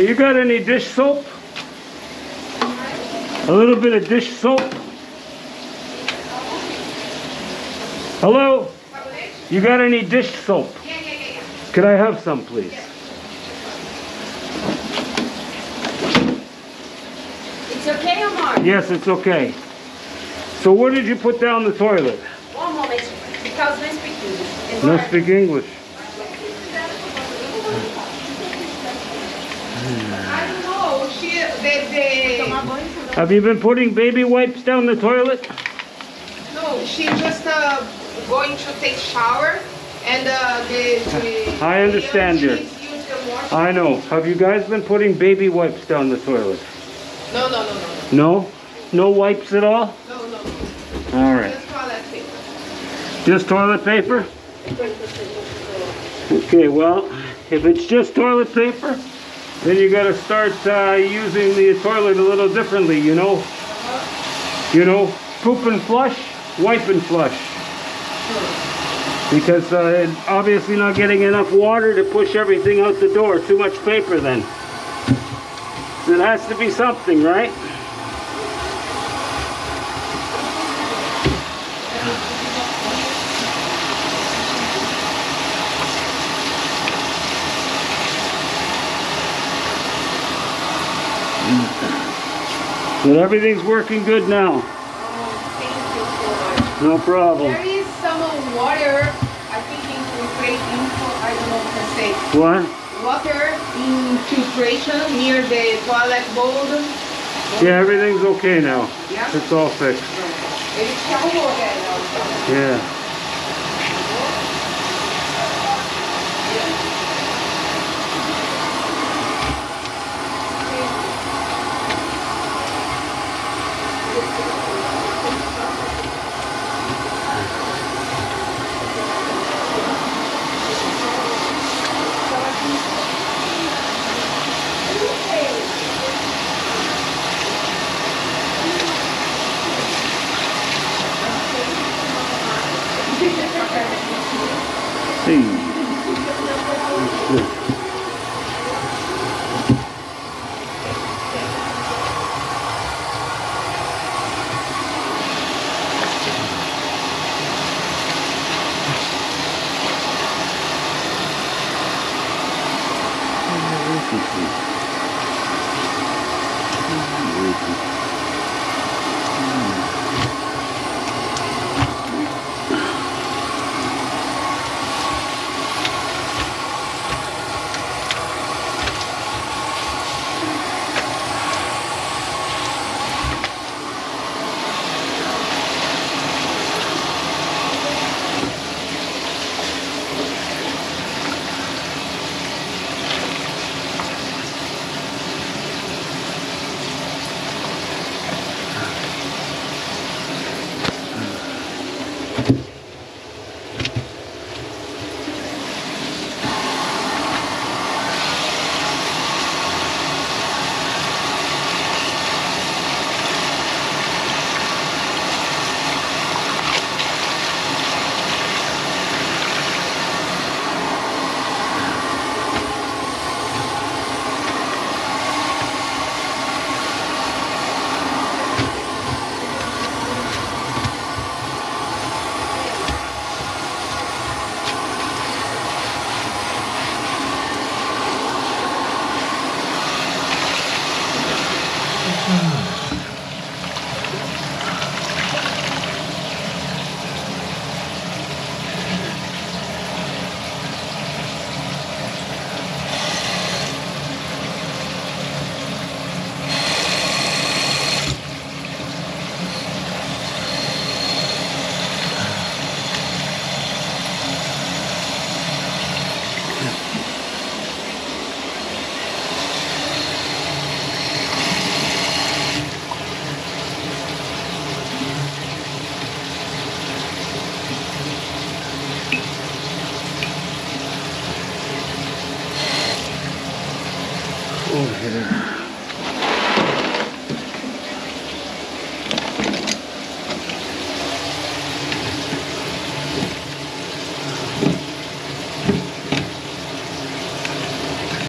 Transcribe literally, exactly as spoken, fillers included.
You got any dish soap? A little bit of dish soap? Hello? You got any dish soap? Yeah, yeah, yeah, yeah. Could I have some, please? It's okay, Omar? Yes, it's okay. So what did you put down the toilet? One moment, because we speak English. No speak English. I don't know. She, the, the... Have you been putting baby wipes down the toilet? No, she just uh, going to take shower, and uh, the, the... I understand you. Use the wash. I know. Have you guys been putting baby wipes down the toilet? No, no, no, no. No? No wipes at all? No, no, no. All right. Just toilet paper. Just toilet paper? Okay, well, if it's just toilet paper, then you got to start uh, using the toilet a little differently, you know? You know, poop and flush, wipe and flush. Because uh, obviously not getting enough water to push everything out the door. Too much paper then. So it has to be something, right? But everything's working good now. Oh, thank you so much. No problem. There is some water, I think, infiltrating, I don't know what to say. What? Water infiltration near the toilet bowl. Yeah, everything's okay now. Yeah? It's all fixed. Ele se arrumou, né? Yeah. See. Oh, here.